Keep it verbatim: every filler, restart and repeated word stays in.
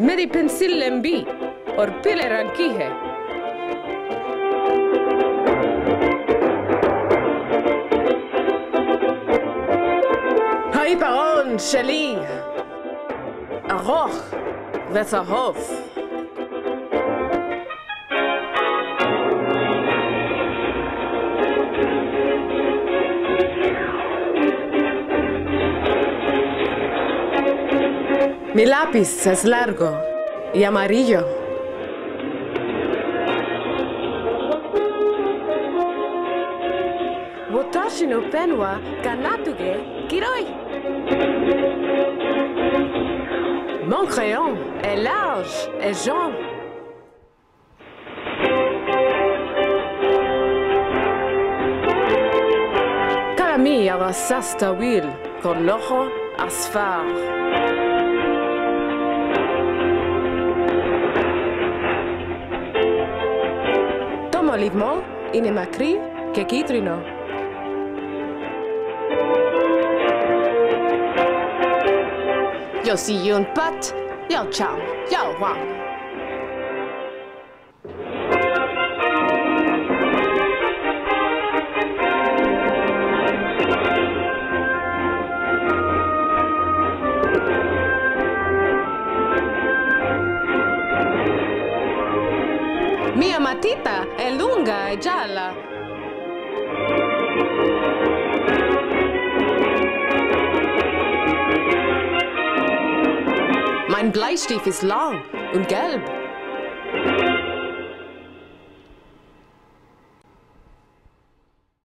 मेरी पेंसिल लंबी और पीले रंग की है। העיפרון שלי ארוך וצהוב. Mi lápiz es largo y amarillo. Watashi no pen wa kanatuge kiroi. Mon crayon est large et jaune. كلامي رصاص طويل كله أصفر. Tomo limón y ne macri que quitrino. Yo si un pat, yo chao, yo wang. Mia matita è lunga e gialla. Mein Bleistift ist lang und gelb.